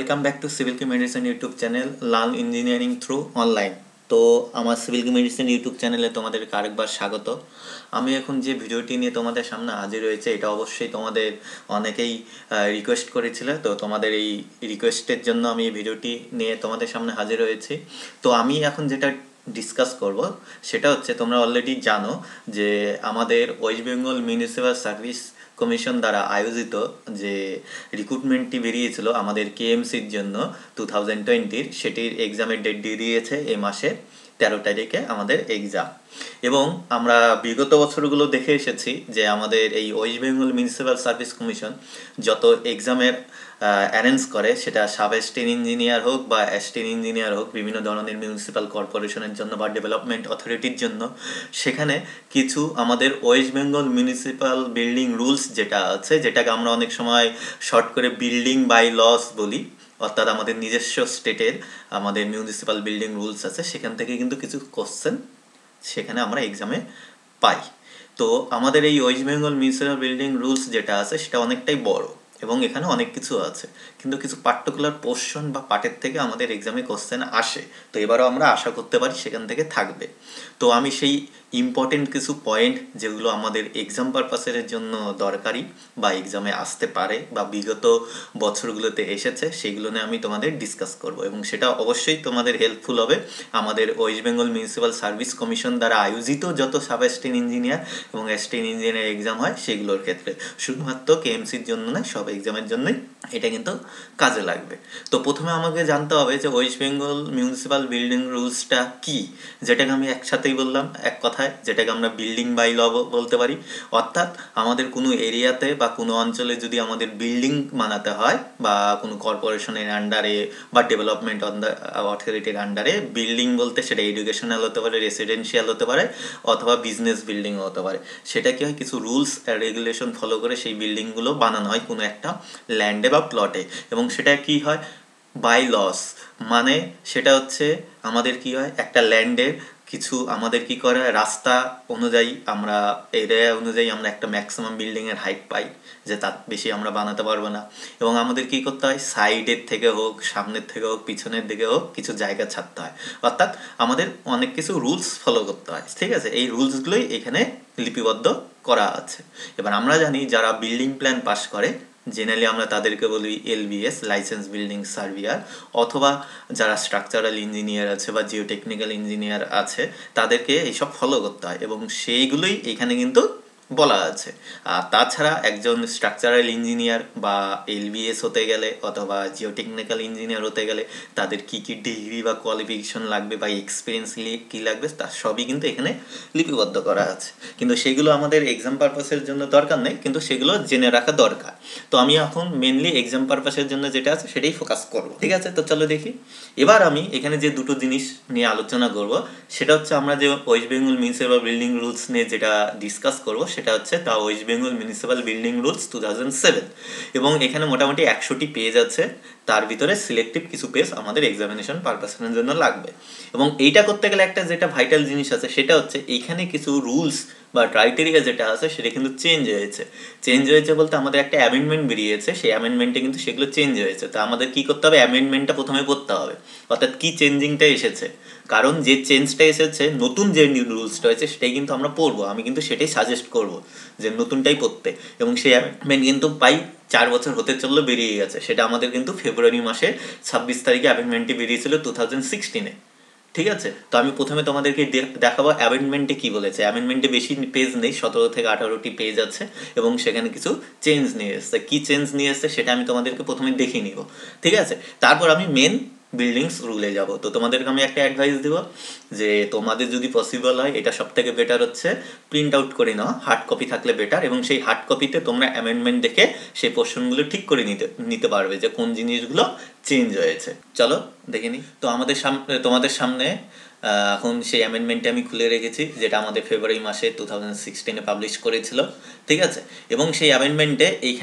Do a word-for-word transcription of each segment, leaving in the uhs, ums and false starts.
Welcome back to civil কি medicine YouTube channel learn engineering through online. তো আমার civil কি মেডিসিন ইউটিউব চ্যানেলে তোমাদেরকে আরেকবার স্বাগত। আমি এখন যে ভিডিওটি নিয়ে তোমাদের সামনে হাজির হয়েছে এটা অবশ্যই তোমাদের অনেকেই রিকোয়েস্ট করেছিল, তো তোমাদের এই রিকোয়েস্টের জন্য আমি এই ভিডিওটি নিয়ে তোমাদের সামনে হাজির হয়েছি। তো আমি এখন যেটা ডিসকাস করব সেটা হচ্ছে, তোমরা অলরেডি জানো যে আমাদের West Bengal Municipal Service Commission দ্বারা আয়োজিত যে রিক্রুটমেন্টটি বেরিয়েছিল আমাদের কেএমসির জন্য টু থাউজেন্ড টোয়েন্টির, সেটির এক্সামের ডেট দিয়ে দিয়েছে এই মাসে তেরো তারিখে আমাদের এক্সাম। এবং আমরা বিগত বছরগুলো দেখে এসেছি যে আমাদের এই West Bengal Municipal Service Commission যত এক্সামের অ্যারেঞ্জ করে, সেটা সাব অ্যাসিস্ট্যান্ট ইঞ্জিনিয়ার হোক বা অ্যাসিস্ট্যান্ট ইঞ্জিনিয়ার হোক, বিভিন্ন ধরনের মিউনিসিপ্যাল কর্পোরেশনের জন্য বা ডেভেলপমেন্ট অথরিটির জন্য, সেখানে কিছু আমাদের West Bengal Municipal Building Rules যেটা আছে, যেটাকে আমরা অনেক সময় শর্ট করে বিল্ডিং বাই লস বলি, অর্থাৎ আমাদের নিজস্ব স্টেটের আমাদের মিউনিসিপ্যাল বিল্ডিং রুলস আছে, সেখান থেকে কিন্তু কিছু কোশ্চেন সেখানে আমরা এক্সামে পাই। তো আমাদের এই West Bengal Municipal Building Rules যেটা আছে সেটা অনেকটাই বড় এবং এখানে অনেক কিছু আছে, কিন্তু কিছু পার্টিকুলার পোর্শন বা পার্টের থেকে আমাদের এক্সামে কোশ্চেন আসে। তো এবারও আমরা আশা করতে পারি সেখান থেকে থাকবে। তো আমি সেই ইম্পর্টেন্ট কিছু পয়েন্ট যেগুলো আমাদের এক্সাম পারপাসের জন্য দরকারি বা এক্সামে আসতে পারে বা বিগত বছরগুলোতে এসেছে, সেগুলো নিয়ে আমি তোমাদের ডিসকাস করব এবং সেটা অবশ্যই তোমাদের হেল্পফুল হবে আমাদের West Bengal Municipal Service Commission দ্বারা আয়োজিত যত সাব অ্যাসিস্ট্যান্ট ইঞ্জিনিয়ার এবং অ্যাসিস্ট্যান্ট ইঞ্জিনিয়ার এক্সাম হয় সেগুলোর ক্ষেত্রে। শুধুমাত্র কেএমসির জন্য নয়, সব এক্সামের জন্যই এটা কিন্তু কাজে লাগবে। তো প্রথমে আমাকে জানতে হবে যে ওয়েস্ট বেঙ্গল মিউনিসিপ্যাল বিল্ডিং রুলসটা কি, যেটাকে আমি একসাথেই বললাম এক কথায়, যেটাকে আমরা বিল্ডিং বাই ল বলতে পারি। অর্থাৎ আমাদের কোনো এরিয়াতে বা কোনো অঞ্চলে যদি আমাদের বিল্ডিং বানাতে হয় বা কোনো কর্পোরেশনের আন্ডারে বা ডেভেলপমেন্ট অথরিটির আন্ডারে, বিল্ডিং বলতে সেটা এডুকেশনাল হতে পারে, রেসিডেন্সিয়াল হতে পারে, অথবা বিজনেস বিল্ডিংও হতে পারে। সেটা কি হয়, কিছু রুলস রেগুলেশন ফলো করে সেই বিল্ডিংগুলো বানানো হয় কোনো একটা ল্যান্ডে বা প্লটে, এবং সেটা কি হয় বাই লস। মানে সেটা হচ্ছে আমাদের কি হয়, একটা ল্যান্ডের কিছু আমাদের কি করে রাস্তা অনুযায়ী আমরা এরিয়া অনুযায়ী আমরা একটা ম্যাক্সিমাম বিল্ডিংয়ের হাইট পাই, যে তার বেশি আমরা বানাতে পারবো না। এবং আমাদের কি করতে হয়, সাইডের থেকে হোক, সামনের থেকে হোক, পিছনের দিকে হোক, কিছু জায়গা ছাড়তে হয়। অর্থাৎ আমাদের অনেক কিছু রুলস ফলো করতে হয়, ঠিক আছে। এই রুলসগুলোই এখানে লিপিবদ্ধ করা আছে। এবার আমরা জানি যারা বিল্ডিং প্ল্যান পাস করে জেনারেলি আমরা তাদেরকে বলি এলবিএস, লাইসেন্স বিল্ডিং সার্ভিয়ার, অথবা যারা স্ট্রাকচারাল ইঞ্জিনিয়ার আছে বা জিওটেকনিক্যাল ইঞ্জিনিয়ার আছে তাদেরকে এইসব ফলো করতে হয়, এবং সেইগুলোই এখানে কিন্তু বলা আছে। আর তাছাড়া একজন স্ট্রাকচারাল ইঞ্জিনিয়ার বা এলবিএস হতে গেলে অথবা জিওটেকনিক্যাল ইঞ্জিনিয়ার হতে গেলে তাদের কী কী ডিগ্রি বা কোয়ালিফিকেশন লাগবে বা এক্সপিরিয়েন্স কী লাগবে তার সবই কিন্তু এখানে লিপিবদ্ধ করা আছে। কিন্তু সেগুলো আমাদের এক্সাম পারপাসের জন্য দরকার নেই, কিন্তু সেগুলো জেনে রাখা দরকার। তো আমি এখন মেনলি এক্সাম পারপাসের জন্য যেটা আছে সেটাই ফোকাস করব, ঠিক আছে। তো চলো দেখি। এবার আমি এখানে যে দুটো জিনিস নিয়ে আলোচনা করব সেটা হচ্ছে, আমরা যে West Bengal Municipal Building Rules নিয়ে যেটা ডিসকাস করব সেটা হচ্ছে তা West Bengal Municipal Building Rules two thousand seven, এবং এখানে মোটামুটি একশোটি পেজ আছে। তার ভিতরে সিলেক্টিভ কিছু পেজ আমাদের এক্সামিনেশন পারপাসের জন্য লাগবে। এবং এইটা করতে গেলে একটা যেটা ভাইটাল জিনিস আছে সেটা হচ্ছে এইখানে কিছু রুলস বা ক্রাইটেরিয়া যেটা আছে সেটা কিন্তু চেঞ্জ হয়েছে। চেঞ্জ হয়েছে বলতে আমাদের একটা অ্যামেন্ডমেন্ট বেরিয়েছে, সেই অ্যামেন্ডমেন্টে কিন্তু সেগুলো চেঞ্জ হয়েছে। তো আমাদের কী করতে হবে, অ্যামেন্ডমেন্টটা প্রথমে পড়তে হবে, অর্থাৎ কী চেঞ্জিংটা এসেছে। কারণ যে চেঞ্জটা এসেছে, নতুন যে রুলসটা হয়েছে সেটাই কিন্তু আমরা পড়বো। আমি কিন্তু সেটাই সাজেস্ট করব যে নতুনটাই পড়তে। এবং সেই অ্যামেন্ডমেন্ট কিন্তু পাই চার বছর হতে চললো বেরিয়ে গেছে। সেটা আমাদের কিন্তু ফেব্রুয়ারি মাসে ছাব্বিশ তারিখে অ্যামেন্ডমেন্টটি বেরিয়েছিল টু থাউজেন্ড সিক্সটিনে, ঠিক আছে। তো আমি প্রথমে তোমাদেরকে দেখাবো অ্যামেন্ডমেন্টে কি বলেছে। অ্যামেন্ডমেন্টে বেশি পেজ নেই, সতেরো থেকে আঠারোটি পেজ আছে, এবং সেখানে কিছু চেঞ্জ নিয়ে এসছে। কী চেঞ্জ নিয়ে এসছে সেটা আমি তোমাদেরকে প্রথমে দেখিয়ে নিব, ঠিক আছে। তারপর আমি মেন বিল্ডিংস রুলে যাব। তো তোমাদেরকে আমি একটা অ্যাডভাইস দেবো যে তোমাদের যদি পসিবল হয়, এটা সব থেকে বেটার হচ্ছে প্রিন্ট আউট করে নাও, হার্ড কপি থাকলে বেটার, এবং সেই হার্ড কপিতে তোমরা অ্যামেন্ডমেন্ট দেখে সেই পোর্শনগুলো ঠিক করে নিতে নিতে পারবে যে কোন জিনিসগুলো চেঞ্জ হয়েছে। চলো দেখে নিই। তো আমাদের সামনে তোমাদের সামনে এখন সেই অ্যামেন্ডমেন্টটা আমি খুলে রেখেছি, যেটা আমাদের ফেব্রুয়ারি মাসে টু থাউজেন্ড সিক্সটিনে পাবলিশ করেছিল, ঠিক আছে। এবং সেই অ্যামেন্ডমেন্টে এইখানে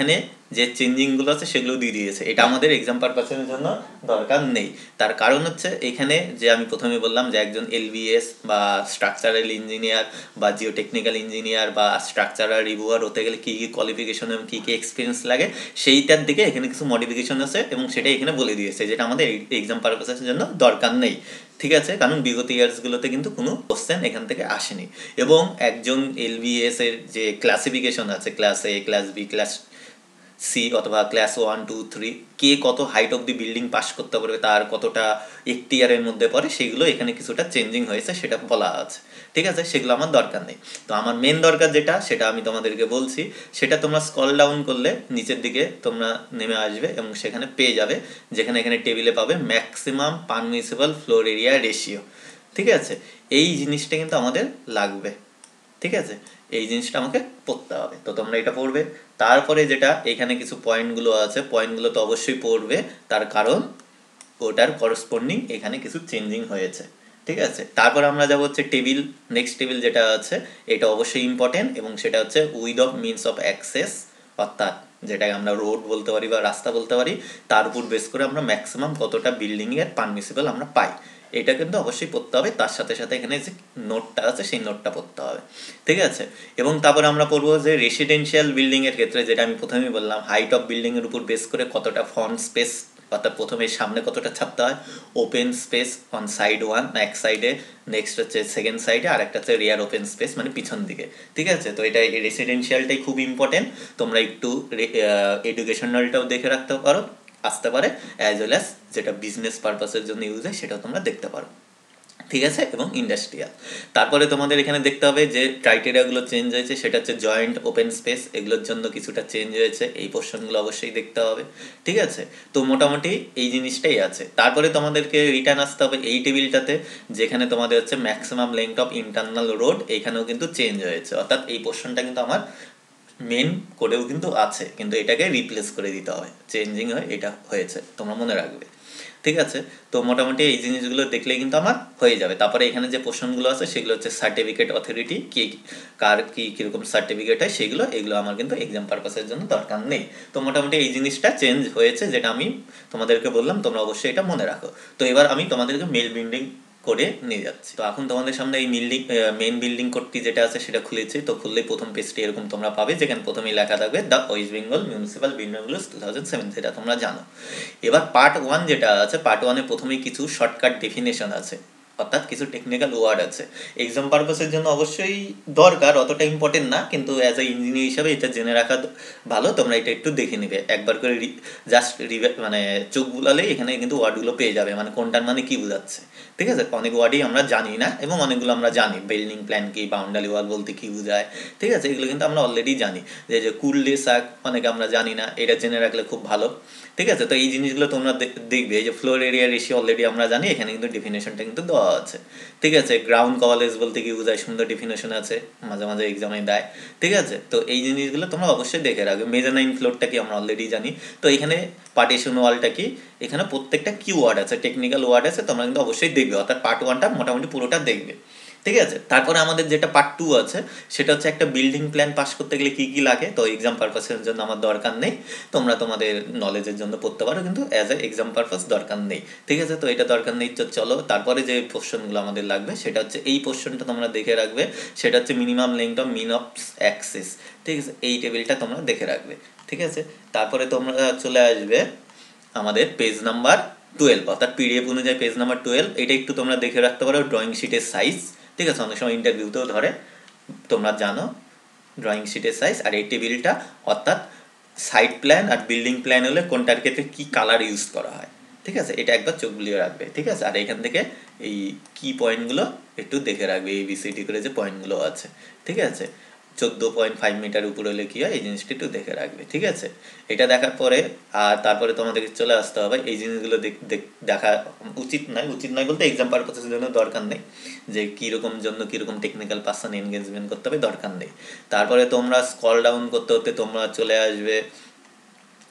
যে চেঞ্জিংগুলো আছে সেগুলো দিয়ে দিয়েছে, এটা আমাদের এক্সাম পারপাসের জন্য দরকার নেই। তার কারণ হচ্ছে এখানে যে আমি প্রথমে বললাম যে একজন এলবিএস বা স্ট্রাকচারাল ইঞ্জিনিয়ার বা জিও টেকনিক্যাল ইঞ্জিনিয়ার বা স্ট্রাকচারাল রিভিউয়ার হতে গেলে কী কী কোয়ালিফিকেশন এবং কী কী এক্সপিরিয়েন্স লাগে সেইটার দিকে এখানে কিছু মডিফিকেশন আছে এবং সেটা এখানে বলে দিয়েছে, যেটা আমাদের এক্সাম পারপাসের জন্য দরকার নেই। ঠিক আছে, কারণ বিগত ইয়ার্সগুলোতে কিন্তু কোনো কোশ্চেন এখান থেকে আসেনি। এবং একজন এলবিএস এর যে ক্লাসিফিকেশন আছে, class A, class B, class C অথবা ক্লাস ওয়ান টু থ্রি, কে কত height of the building pass করতে পারবে, তার কতটা একটি ইয়ারের মধ্যে পড়ে, সেগুলো এখানে কিছুটা চেঞ্জিং হয়েছে, সেটা বলা আছে। ঠিক আছে, সেগুলো আমার দরকার নেই। তো আমার মেন দরকার যেটা, সেটা আমি তোমাদেরকে বলছি। সেটা তোমরা স্ক্রল ডাউন করলে নিচের দিকে তোমরা নেমে আসবে এবং সেখানে পেয়ে যাবে, যেখানে এখানে টেবিলে পাবে maximum permissible floor area ratio. ঠিক আছে, এই জিনিসটা কিন্তু আমাদের লাগবে। ঠিক আছে, এই জিনিসটা আমাকে পড়তে হবে, তো তোমরা এটা পড়বে। তারপরে যেটা এখানে কিছু পয়েন্টগুলো আছে, পয়েন্টগুলো তো অবশ্যই পড়বে, তার কারণ ওটার করসপন্ডিং এখানে কিছু চেঞ্জিং হয়েছে। ঠিক আছে, তারপর আমরা যাব হচ্ছে টেবিল। নেক্সট টেবিল যেটা আছে এটা অবশ্যই ইম্পর্টেন্ট, এবং সেটা হচ্ছে width of means of access, অর্থাৎ যেটাকে আমরা রোড বলতে পারি বা রাস্তা বলতে পারি, তার উপর বেস করে আমরা ম্যাক্সিমাম কতটা বিল্ডিংয়ের পারমিসিবল আমরা পাই, এটা কিন্তু অবশ্যই পড়তে হবে। তার সাথে সাথে এখানে যে নোটটা আছে সেই নোটটা পড়তে হবে। ঠিক আছে, এবং তারপরে আমরা পড়বো যে রেসিডেন্সিয়াল বিল্ডিংয়ের ক্ষেত্রে, যেটা আমি প্রথমেই বললাম, হাইট অফ বিল্ডিংয়ের উপর বেস করে কতটা ফ্রন্ট স্পেস, অর্থাৎ প্রথমে সামনে কতটা ছাড়তে হয়, open space on side one, এক সাইডে, নেক্সট হচ্ছে সেকেন্ড সাইডে, আর একটা হচ্ছে রিয়ার ওপেন স্পেস মানে পিছন দিকে। ঠিক আছে, তো এটা রেসিডেন্সিয়ালটাই খুব ইম্পর্টেন্ট, তোমরা একটু এডুকেশনালটাও দেখে রাখতে পারো, আসতে পারে, অ্যাজ ওয়েল অ্যাজ যেটা বিজনেস পারপাসের জন্য ইউজ হয় সেটাও তোমরা দেখতে পারো। ঠিক আছে, এবং ইন্ডাস্ট্রিয়াল। তারপরে তোমাদের এখানে দেখতে হবে যে ক্রাইটেরিয়াগুলো চেঞ্জ হয়েছে, সেটা হচ্ছে জয়েন্ট ওপেন স্পেস, এগুলোর জন্য কিছুটা চেঞ্জ হয়েছে, এই পোর্শনগুলো অবশ্যই দেখতে হবে। ঠিক আছে, তো মোটামুটি এই জিনিসটাই আছে। তারপরে তোমাদেরকে রিটার্ন আসতে হবে এই টেবিলটাতে, যেখানে তোমাদের হচ্ছে maximum length of internal road, এখানেও কিন্তু চেঞ্জ হয়েছে, অর্থাৎ এই পোর্শনটা কিন্তু আমার মেন কোডেও কিন্তু আছে, কিন্তু এটাকে রিপ্লেস করে দিতে হবে, চেঞ্জিং হয় এটা হয়েছে, তোমরা মনে রাখবে। ঠিক আছে, তো মোটামুটি এই জিনিসগুলো দেখলেই কিন্তু আমার হয়ে যাবে। তারপরে এখানে যে পোর্শনগুলো আছে সেগুলো হচ্ছে সার্টিফিকেট অথরিটি, কি কার কি কীরকম সার্টিফিকেট হয় সেগুলো, এগুলো আমার কিন্তু এক্সাম পারপাসের জন্য দরকার নেই। তো মোটামুটি এই জিনিসটা চেঞ্জ হয়েছে, যেটা আমি তোমাদেরকে বললাম, তোমরা অবশ্যই এটা মনে রাখো। তো এবার আমি তোমাদেরকে মেল বিল্ডিং করে নিয়ে যাচ্ছি। তো এখন তোমাদের সামনে এই বিল্ডিং মেইন বিল্ডিং কোডটি যেটা আছে সেটা খুলেছি। তো খুললেই প্রথম পেজটি এরকম তোমরা পাবে, যেখানে প্রথমেই লেখা থাকবে the West Bengal Municipal Building Rules two thousand seven, যেটা তোমরা জানো। এবার পার্ট ওয়ান যেটা আছে, পার্ট ওয়ানে প্রথমেই কিছু শর্টকাট ডেফিনেশন আছে, অর্থাৎ কিছু টেকনিক্যাল ওয়ার্ড আছে, এক্সাম পারপাসের জন্য অবশ্যই দরকার, অতটা ইম্পর্টেন্ট না, কিন্তু অ্যাজ এ ইঞ্জিনিয়ার হিসাবে এটা জেনে রাখা ভালো। তোমরা এটা একটু দেখে নিবে একবার করে, জাস্ট মানে চোখ বুলালেই এখানে কিন্তু ওয়ার্ডগুলো পেয়ে যাবে, মানে কোনটার মানে কি বোঝাচ্ছে। ঠিক আছে, অনেক ওয়ার্ডই আমরা জানি না এবং অনেকগুলো আমরা জানি, বিল্ডিং প্ল্যান কি, বাউন্ডারি ওয়াল বলতে কি বোঝায়। ঠিক আছে, এগুলো কিন্তু আমরা অলরেডি জানি। যে যে কুলডে সাক অনেকে আমরা জানি না, এটা জেনে রাখলে খুব ভালো। ঠিক আছে, তো এই জিনিসগুলো তোমরা দেখবে, যে ফ্লোর এরিয়া রেশিও অলরেডি আমরা জানি, এখানে কিন্তু ডেফিনেশনটা কিন্তু দেওয়া আছে। ঠিক আছে, গ্রাউন্ড কভারেজ বলতে কি বোঝায়, সুন্দর ডেফিনেশন আছে, মাঝে মাঝে এক্সামে দেয়। ঠিক আছে, তো এই জিনিসগুলো তোমরা অবশ্যই দেখে রাখবে। মেজানাইন ফ্লোরটা কি আমরা অলরেডি জানি। তো এখানে পার্টিশন ওয়ালটা কি, এখানে প্রত্যেকটা কি ওয়ার্ড আছে, টেকনিক্যাল ওয়ার্ড আছে, তোমরা কিন্তু অবশ্যই দেখবে, অর্থাৎ পার্ট ওয়ানটা মোটামুটি পুরোটা দেখবে। ঠিক আছে, তারপরে আমাদের যেটা পার্ট টু আছে, সেটা হচ্ছে একটা বিল্ডিং প্ল্যান পাস করতে গেলে কী কী লাগে। তো এক্সাম পারপাসের জন্য আমার দরকার নেই, তোমরা তোমাদের নলেজের জন্য পড়তে পারো, কিন্তু অ্যাজ এ এক্সাম পারপাস দরকার নেই। ঠিক আছে, তো এটা দরকার নেই। তো চলো, তারপরে যে পোর্শনগুলো আমাদের লাগবে সেটা হচ্ছে এই পোর্শনটা তোমরা দেখে রাখবে, সেটা হচ্ছে minimum length of means of access. ঠিক আছে, এই টেবিলটা তোমরা দেখে রাখবে। ঠিক আছে, তারপরে তোমরা চলে আসবে আমাদের পেজ নাম্বার টুয়েলভ, অর্থাৎ পিডিএফ অনুযায়ী পেজ নাম্বার টুয়েলভ। এটা একটু তোমরা দেখে রাখতে পারো, ড্রয়িং শিটের সাইজ। ঠিক আছে, অনেক সময় ইন্টারভিউতেও ধরে, তোমরা জানো ড্রয়িং শিটের সাইজ। আর এই টেবিলটা, অর্থাৎ সাইড প্ল্যান আর বিল্ডিং প্ল্যান হলে কোনটার ক্ষেত্রে কী কালার ইউজ করা হয়। ঠিক আছে, এটা একবার চোখ বুলিয়ে রাখবে। ঠিক আছে, আর এখান থেকে এই কি পয়েন্টগুলো একটু দেখে রাখবে, এই বিসিডি করে যে পয়েন্টগুলো আছে। ঠিক আছে, চোদ্দো পয়েন্ট ফাইভ মিটার উপরে হলে কী হয়, এই জিনিসটা একটু দেখে রাখবে। ঠিক আছে, এটা দেখার পরে আর তারপরে তোমাদেরকে চলে আসতে হবে, এই জিনিসগুলো দেখা উচিত নয়, উচিত নয় বলতে এক্সাম পারপাসের জন্য দরকার নেই, যে কীরকম জন্য কীরকম টেকনিক্যাল পার্সন এনগেজমেন্ট করতে হবে, দরকার নেই। তারপরে তোমরা স্ক্রল ডাউন করতে করতে তোমরা চলে আসবে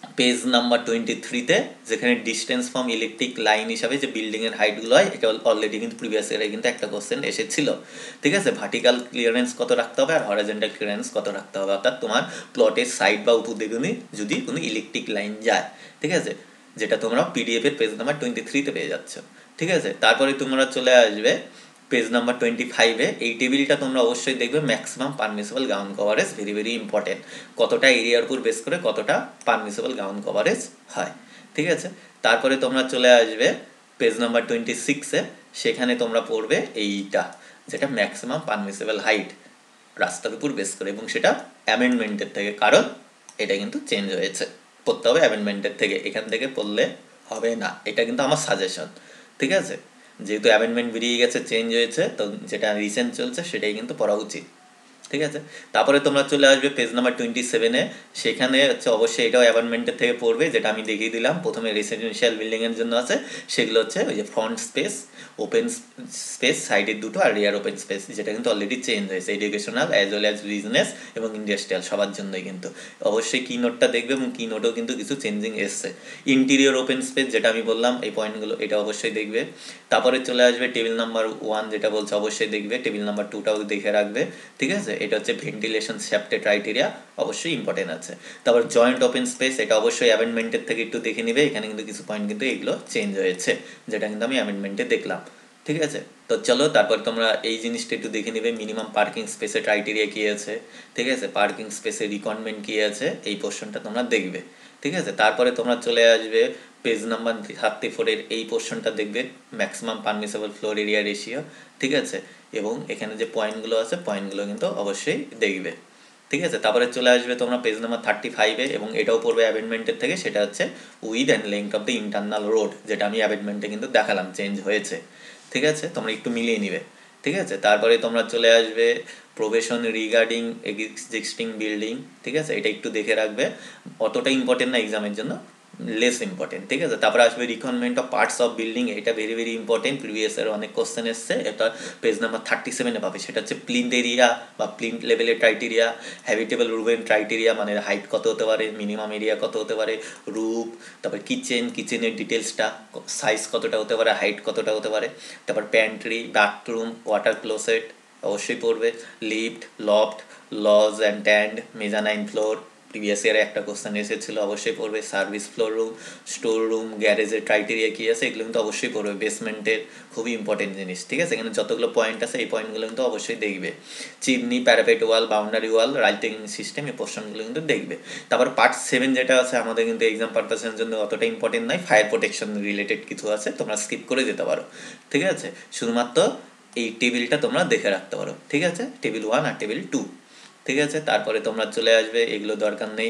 পেজ নাম্বার টোয়েন্টি থ্রিতে যেখানে ডিস্টেন্স ফ্রম ইলেকট্রিক লাইন হিসাবে যে বিল্ডিংয়ের হাইটগুলো হয়, এটা অলরেডি কিন্তু প্রিভিয়াস ইয়ারে কিন্তু একটা কোশ্চেন এসেছিল। ঠিক আছে, ভার্টিক্যাল ক্লিয়ারেন্স কত রাখতে হবে আর হরাইজন্টাল ক্লিয়ারেন্স কত রাখতে হবে, অর্থাৎ তোমার প্লটের সাইড বা উপদিগণে যদি কোনো ইলেকট্রিক লাইন যায়। ঠিক আছে, যেটা তোমরা পিডিএফ এর পেজ নাম্বার টোয়েন্টি থ্রিতে পেয়ে যাচ্ছ। ঠিক আছে, তারপরে তোমরা চলে আসবে পেজ নাম্বার টোয়েন্টি ফাইভে। এই টেবিলটা তোমরা অবশ্যই দেখবে maximum permissible ground coverage, very very important, কতটা এরিয়ার উপর বেস করে কতটা পারমিসিবল গ্রাউন্ড কভারেজ হয়। ঠিক আছে, তারপরে তোমরা চলে আসবে পেজ নাম্বার টোয়েন্টি সিক্সে, সেখানে তোমরা পড়বে এইটা, যেটা ম্যাক্সিমাম পারমিসিবল হাইট রাস্তার উপর বেস করে, এবং সেটা অ্যামেন্ডমেন্টের থেকে, কারণ এটা কিন্তু চেঞ্জ হয়েছে, পড়তে হবে অ্যামেন্ডমেন্টের থেকে, এখান থেকে পড়লে হবে না, এটা কিন্তু আমার সাজেশন। ঠিক আছে, যেহেতু অ্যামেন্ডমেন্ট বেরিয়ে গেছে, চেঞ্জ হয়েছে, তো যেটা রিসেন্ট চলছে সেটাই কিন্তু পড়া উচিত। ঠিক আছে, তারপরে তোমরা চলে আসবে পেজ নাম্বার টোয়েন্টি সেভেনে, সেখানে হচ্ছে অবশ্যই এটাও অ্যাপার্টমেন্টের থেকে পড়বে, যেটা আমি দেখিয়ে দিলাম প্রথমে রেসিডেন্সিয়াল বিল্ডিংয়ের জন্য আছে, সেগুলো হচ্ছে ওই যে ফ্রন্ট স্পেস, ওপেন স্পেস, সাইডের দুটো, আর রিয়ার ওপেন স্পেস, যেটা কিন্তু অলরেডি চেঞ্জ হয়েছে, educational as well as business এবং ইন্ডাস্ট্রিয়াল সবার জন্যই কিন্তু। অবশ্যই কি নোটটা দেখবে, এবং কি নোটেও কিন্তু কিছু চেঞ্জিং এসছে। ইন্টিরিয়র ওপেন স্পেস, যেটা আমি বললাম এই পয়েন্টগুলো, এটা অবশ্যই দেখবে। তারপরে চলে আসবে টেবিল নাম্বার ওয়ান, যেটা বলছে অবশ্যই দেখবে, টেবিল নাম্বার টুটাও দেখে রাখবে। ঠিক আছে, এটা হচ্ছে ভেন্টিলেশন শ্যাফটের ক্রাইটেরিয়া, অবশ্যই ইম্পর্টেন্ট আছে। তারপর জয়েন্ট ওপেন স্পেস, এটা অবশ্যই অ্যামেন্ডমেন্টের থেকে একটু দেখে নিবে, এখানে কিন্তু কিছু পয়েন্ট কিন্তু এগুলো চেঞ্জ হয়েছে, যেটা কিন্তু আমি অ্যামেন্ডমেন্টে দেখলাম। ঠিক আছে, তো চলো তারপর তোমরা এই জিনিসটা একটু দেখে নিবে, মিনিমাম পার্কিং স্পেসের ক্রাইটেরিয়া কী আছে। ঠিক আছে, পার্কিং স্পেসের রিকোয়ারমেন্ট কী আছে, এই পোর্শনটা তোমরা দেখবে। ঠিক আছে, তারপরে তোমরা চলে আসবে পেজ নাম্বার থার্টি ফোরের এই পোর্শনটা দেখবে, maximum permissible floor area ratio. ঠিক আছে, এবং এখানে যে পয়েন্টগুলো আছে পয়েন্টগুলো কিন্তু অবশ্যই দেখবে। ঠিক আছে, তারপরে চলে আসবে তোমরা পেজ নাম্বার থার্টি ফাইভে, এবং এটাও পড়বে অ্যামেন্ডমেন্টের থেকে, সেটা হচ্ছে width and length of the internal road, যেটা আমি অ্যামেন্ডমেন্টে কিন্তু দেখালাম চেঞ্জ হয়েছে। ঠিক আছে, তোমরা একটু মিলিয়ে নিবে। ঠিক আছে, তারপরে তোমরা চলে আসবে প্রোভিশন রিগার্ডিং এক্সিস্টিং বিল্ডিং। ঠিক আছে, এটা একটু দেখে রাখবে, অতটা ইম্পর্টেন্ট না এক্সামের জন্য, লেস ইম্পর্টেন্ট। ঠিক আছে, তারপরে আসবে requirement of parts of building, এটা ভেরি ভেরি ইম্পর্টেন্ট, প্রিভিয়াস এর অনেক কোশ্চেন এসছে, এটা পেজ নাম্বার থার্টি সেভেনে পাবে। সেটা হচ্ছে প্লিন্থ এরিয়া বা প্লিন্থ লেভেলের ক্রাইটেরিয়া, হ্যাবিটেবল রুমের ক্রাইটেরিয়া, মানে হাইট কত হতে পারে, মিনিমাম এরিয়া কত হতে পারে, রুফ, তারপর কিচেন, কিচেনের ডিটেলসটা, সাইজ কতটা হতে পারে, হাইট কতটা হতে পারে, তারপর প্যান্ট্রি, বাথরুম, ওয়াটার ক্লোসেট অবশ্যই পড়বে, lift, loft, ledge and tand, mezzanine floor, previous ইয়ারে একটা কোশ্চেন এসেছিলো, অবশ্যই পড়বে, service floor room, store room, গ্যারেজের ক্রাইটেরিয়া কী আছে, এগুলো কিন্তু অবশ্যই পড়বে, বেসমেন্টের খুবই ইম্পর্টেন্ট জিনিস। ঠিক আছে, এখানে যতগুলো পয়েন্ট আছে এই পয়েন্টগুলো কিন্তু অবশ্যই দেখবে। Chimney, parapet wall, boundary wall, writing system, এই পোর্শনগুলো কিন্তু দেখবে। তারপর পার্ট সেভেন যেটা আছে আমাদের কিন্তু এক্সাম পারপাসের জন্য অতটা ইম্পর্টেন্ট নয়, ফায়ার প্রোটেকশন রিলেটেড কিছু আছে, তোমরা স্কিপ করে যেতে পারো। ঠিক আছে, শুধুমাত্র এই টেবিলটা তোমরা দেখে রাখতে পারো। ঠিক আছে, টেবিল ওয়ান আর টেবিল টু। ঠিক আছে, তারপরে তোমরা চলে আসবে, এগুলো দরকার নেই।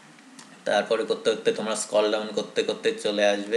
তারপরে করতে করতে তোমরা স্ক্রল ডাউন করতে করতে চলে আসবে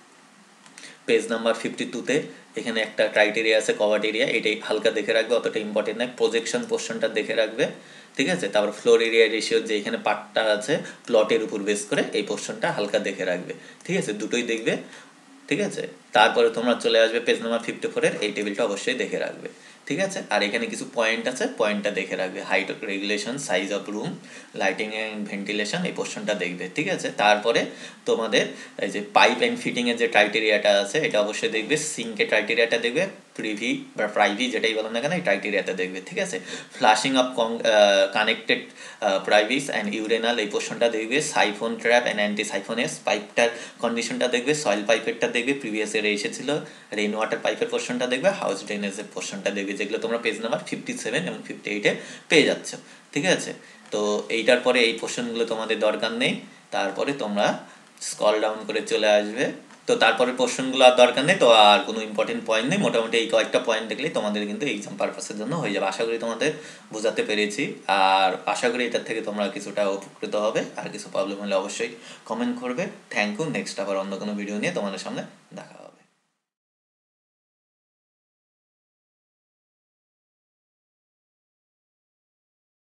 পেজ নাম্বার ফিফটি টুতে, এখানে একটা ক্রাইটেরিয়া আছে কভার্ড এরিয়া, এটাই হালকা দেখে রাখবে, অতটা ইম্পর্টেন্ট নয়। প্রজেকশন পোর্শনটা দেখে রাখবে। ঠিক আছে, তারপর ফ্লোর এরিয়া রেশিও যে এখানে পার্টটা আছে প্লটের উপর বেস করে, এই পোর্শনটা হালকা দেখে রাখবে। ঠিক আছে, দুটোই দেখবে। ঠিক আছে, তারপরে তোমরা চলে আসবে পেজ নাম্বার ফিফটি ফোরের এই টেবিলটা অবশ্যই দেখে রাখবে। ঠিক আছে, আর এখানে কিছু পয়েন্ট আছে, পয়েন্টটা দেখে রাখবে, height regulation, size of room, lighting and ventilation, এই পোর্শনটা দেখবে। ঠিক আছে, তারপরে তোমাদের এই যে পাইপ অ্যান্ড ফিটিংয়ের যে ক্রাইটেরিয়াটা আছে এটা অবশ্যই দেখবে, সিঙ্কের ক্রাইটেরিয়াটা দেখবে, প্রিভি বা প্রাইভি যেটাই বলো না কেন এই ক্রাইটেরিয়াটা দেখবে। ঠিক আছে, flushing of connected privies and urinal, এই পোর্শনটা দেখবে, siphon trap and anti siphonage, পাইপটার কন্ডিশনটা দেখবে, সয়েল পাইপেরটা দেখবে, প্রিভিয়াস ইয়ারে এসেছিল, রেইন ওয়াটার পাইপের পোর্শনটা দেখবে, হাউস ড্রেনেজের পোর্শনটা দেখবে, যেগুলো তোমরা পেজ নাম্বার ফিফটি সেভেন এবং ফিফটি এইটে পেয়ে যাচ্ছ। ঠিক আছে, তো এইটার পরে এই পোর্শনগুলো তোমাদের দরকার নেই। তারপরে তোমরা স্ক্রল ডাউন করে চলে আসবে, তো তারপরে পোর্শনগুলো আর দরকার নেই, তো আর কোনো ইম্পর্টেন্ট পয়েন্ট নেই, মোটামুটি এই কয়েকটা পয়েন্ট দেখলেই তোমাদের কিন্তু এক্সাম পারপাসের জন্য হয়ে যাবে। আশা করি তোমাদের বোঝাতে পেরেছি, আর আশা করি এটার থেকে তোমরা কিছুটা উপকৃত হবে। আর কিছু প্রবলেম হলে অবশ্যই কমেন্ট করবে। থ্যাংক ইউ, নেক্সট আবার অন্য কোনো ভিডিও নিয়ে তোমাদের সামনে দেখা হবে।